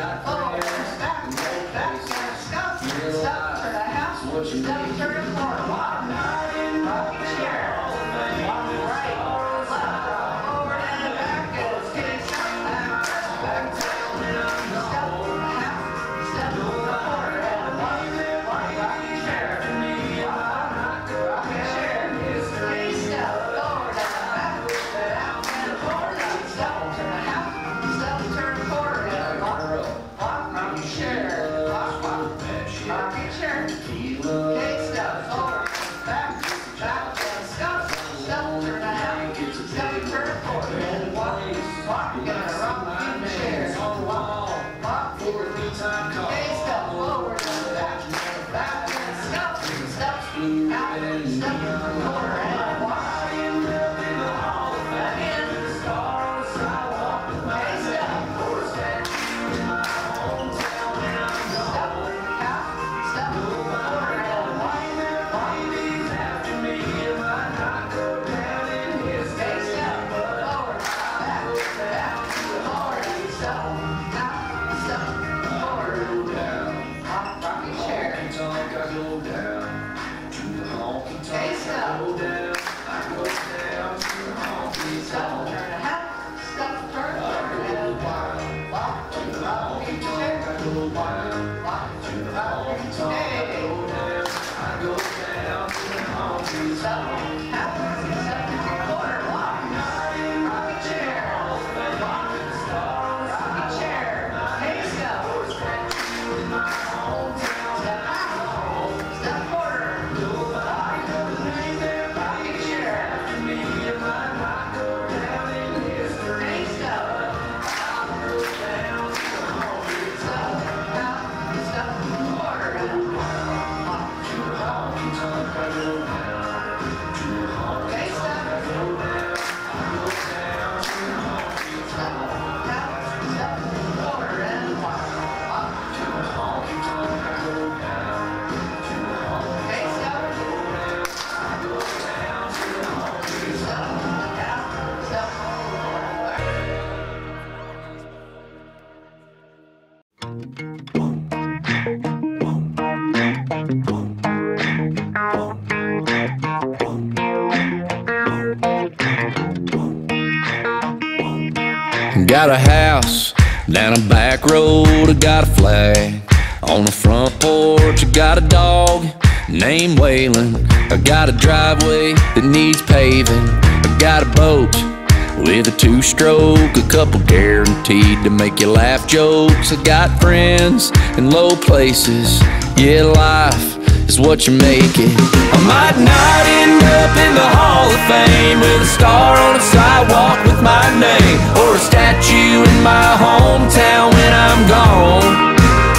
Got a house down a back road, I got a flag on the front porch. I got a dog named Waylon. I got a driveway that needs paving. I got a boat with a two-stroke, a couple guaranteed to make you laugh jokes. I got friends in low places, yeah, life is what you make it. I might not end up in the Hall of Fame with a star on the sidewalk with my name, or a statue in my hometown when I'm gone.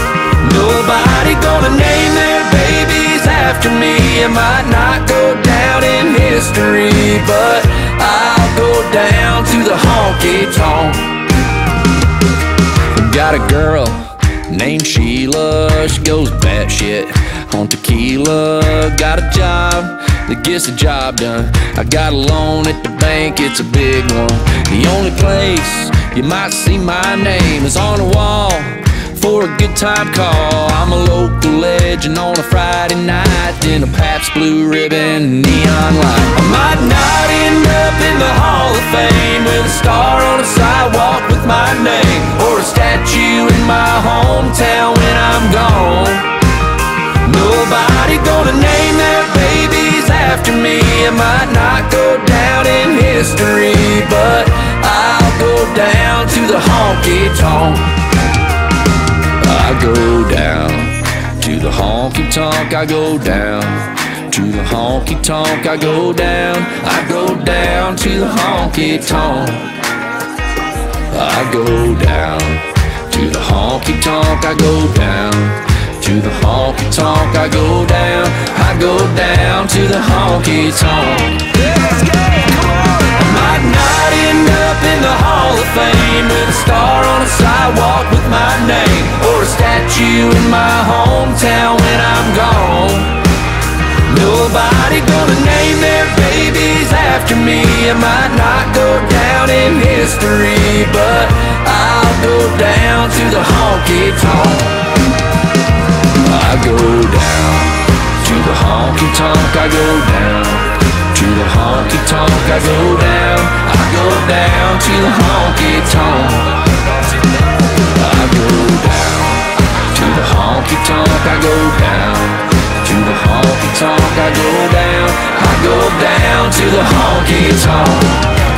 Nobody gonna name their babies after me. I might not go down in history, but I'll go down to the honky tonk. Got a girl named Sheila, she goes batshit on tequila. Got a job that gets the job done. I got a loan at the bank, it's a big one. The only place you might see my name is on the wall for a good time call. I'm a local legend on a Friday night in a Pabst Blue Ribbon neon light. I might not end up in the Hall of Fame with a star on a sidewalk with my name, or a statue in my hometown when I'm gone. Nobody gonna name their babies after me. I might not go down in history, but I'll go down to the honky tonk. I go down to the honky tonk. I go down to the honky tonk. I go down. I go down to the honky tonk. I go down to the honky tonk. I go down to the honky tonk. I go down. I go down to the honky tonk. Let's go! Come on! I might not end up in the Hall of Fame with a star on a sidewalk with my name, or a statue in my hometown when I'm gone. Nobody gonna name their babies after me. I might not go down in history, but I'll go down to the honky tonk. I go down to the honky tonk. I go down to the honky tonk. I go down. I go down to the honky tonk. I go down to the honky tonk. I go down to the honky tonk. I go down. I go down to the honky tonk.